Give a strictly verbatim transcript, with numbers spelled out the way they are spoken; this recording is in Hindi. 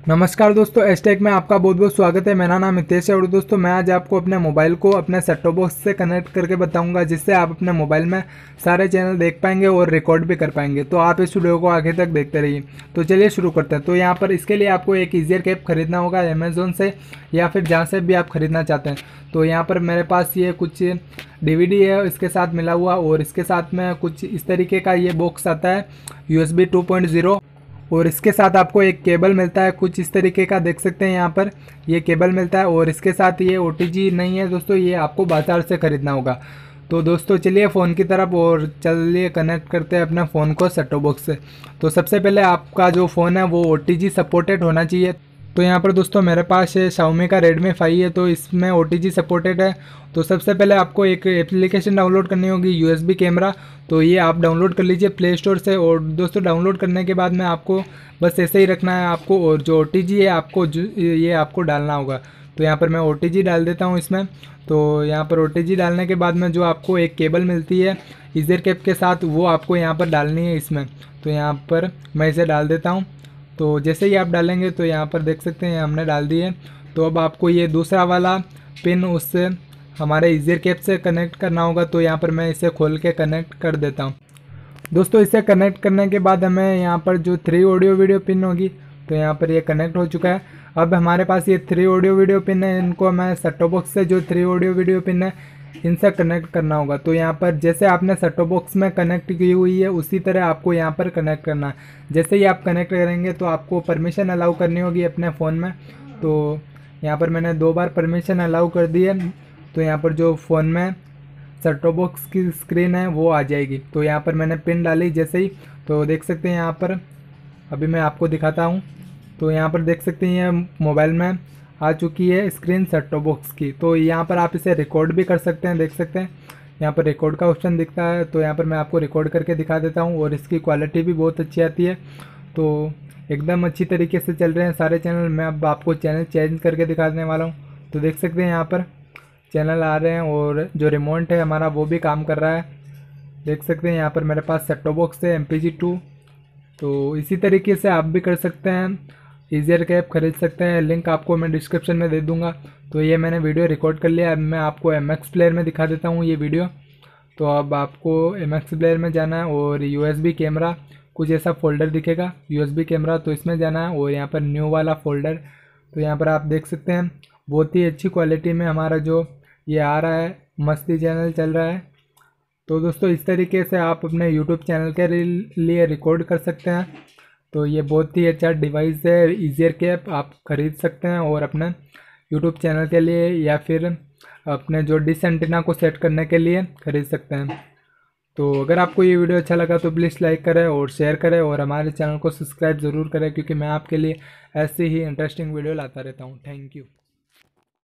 नमस्कार दोस्तों, एसटेक में आपका बहुत बहुत स्वागत है। मेरा नाम हितेश है और दोस्तों मैं आज आपको अपने मोबाइल को अपने सेट टॉप बॉक्स से कनेक्ट करके बताऊंगा, जिससे आप अपने मोबाइल में सारे चैनल देख पाएंगे और रिकॉर्ड भी कर पाएंगे। तो आप इस वीडियो को आगे तक देखते रहिए। तो चलिए शुरू करते हैं। तो यहाँ पर इसके लिए आपको एक ईजियर कैप खरीदना होगा अमेज़ोन से या फिर जहाँ से भी आप खरीदना चाहते हैं। तो यहाँ पर मेरे पास ये कुछ डीवीडी है इसके साथ मिला हुआ, और इसके साथ में कुछ इस तरीके का ये बॉक्स आता है यूएसबी टू पॉइंट ज़ीरो, और इसके साथ आपको एक केबल मिलता है कुछ इस तरीके का, देख सकते हैं यहाँ पर ये केबल मिलता है। और इसके साथ ये ओटीजी नहीं है दोस्तों, ये आपको बाजार से ख़रीदना होगा। तो दोस्तों चलिए फ़ोन की तरफ और चलिए कनेक्ट करते हैं अपने फ़ोन को सेट टॉप बॉक्स से। तो सबसे पहले आपका जो फ़ोन है वो ओटीजी सपोर्टेड होना चाहिए। तो यहाँ पर दोस्तों मेरे पास है Xiaomi का रेडमी फाइव है, तो इसमें ओ टी जी सपोर्टेड है। तो सबसे पहले आपको एक एप्लीकेशन डाउनलोड करनी होगी यूएसबी कैमरा। तो ये आप डाउनलोड कर लीजिए प्ले स्टोर से। और दोस्तों डाउनलोड करने के बाद में आपको बस ऐसे ही रखना है आपको, और जो ओ टी जी है आपको ये आपको डालना होगा। तो यहाँ पर मैं ओ टी जी डाल देता हूँ इसमें। तो यहाँ पर ओ टी जी डालने के बाद में जो आपको एक केबल मिलती है ईजियर कैप के साथ, वो आपको यहाँ पर डालनी है इसमें। तो यहाँ पर मैं इसे डाल देता हूँ। तो जैसे ही आप डालेंगे तो यहाँ पर देख सकते हैं हमने डाल दिए। तो अब आपको ये दूसरा वाला पिन उससे हमारे ईजियर कैप से कनेक्ट करना होगा। तो यहाँ पर मैं इसे खोल के कनेक्ट कर देता हूँ। दोस्तों इसे कनेक्ट करने के बाद हमें यहाँ पर जो थ्री ऑडियो वीडियो पिन होगी, तो यहाँ पर ये कनेक्ट हो चुका है। अब हमारे पास ये थ्री ऑडियो वीडियो पिन है, इनको हमें सेट टॉप बॉक्स से जो थ्री ऑडियो वीडियो पिन है इनसे कनेक्ट करना होगा। तो यहाँ पर जैसे आपने सेट टॉप बॉक्स में कनेक्ट की हुई है उसी तरह आपको यहाँ पर कनेक्ट करना है। जैसे ही आप कनेक्ट करेंगे तो आपको परमिशन अलाउ करनी होगी अपने फ़ोन में। तो यहाँ पर मैंने दो बार परमिशन अलाउ कर दी है। तो यहाँ पर जो फ़ोन में सेट टॉप बॉक्स की स्क्रीन है वो आ जाएगी। तो यहाँ पर मैंने पिन डाली जैसे ही, तो देख सकते हैं यहाँ पर अभी मैं आपको दिखाता हूँ। तो यहाँ पर देख सकते हैं ये मोबाइल में आ चुकी है स्क्रीन सेट टॉप बॉक्स की। तो यहाँ पर आप इसे रिकॉर्ड भी कर सकते हैं, देख सकते हैं यहाँ पर रिकॉर्ड का ऑप्शन दिखता है। तो यहाँ पर मैं आपको रिकॉर्ड करके दिखा देता हूँ, और इसकी क्वालिटी भी बहुत अच्छी आती है। तो एकदम अच्छी तरीके से चल रहे हैं सारे चैनल। मैं अब आपको चैनल चेंज करके दिखा देने वाला हूँ। तो देख सकते हैं यहाँ पर चैनल आ रहे हैं, और जो रिमोट है हमारा वो भी काम कर रहा है। देख सकते हैं यहाँ पर मेरे पास सेट टॉप बॉक्स है एम पी जी टू। तो इसी तरीके से आप भी कर सकते हैं, ईजियर कैप खरीद सकते हैं। लिंक आपको मैं डिस्क्रिप्शन में दे दूंगा। तो ये मैंने वीडियो रिकॉर्ड कर लिया। अब मैं आपको एम एक्स प्लेयर में दिखा देता हूँ ये वीडियो। तो अब आपको एम एक्स प्लेयर में जाना है, और यू एस बी कैमरा कुछ ऐसा फोल्डर दिखेगा यू एस बी कैमरा, तो इसमें जाना है, और यहाँ पर न्यू वाला फोल्डर। तो यहाँ पर आप देख सकते हैं बहुत ही अच्छी क्वालिटी में हमारा जो ये आ रहा है, मस्ती चैनल चल रहा है। तो दोस्तों इस तरीके से आप अपने यूट्यूब चैनल के लिए रिकॉर्ड कर सकते हैं। तो ये बहुत ही अच्छा डिवाइस है ईजियर कैप, आप ख़रीद सकते हैं और अपने यूट्यूब चैनल के लिए या फिर अपने जो डिश एंटीना को सेट करने के लिए ख़रीद सकते हैं। तो अगर आपको ये वीडियो अच्छा लगा तो प्लीज़ लाइक करें और शेयर करें, और हमारे चैनल को सब्सक्राइब ज़रूर करें, क्योंकि मैं आपके लिए ऐसी ही इंटरेस्टिंग वीडियो लाता रहता हूँ। Thank you.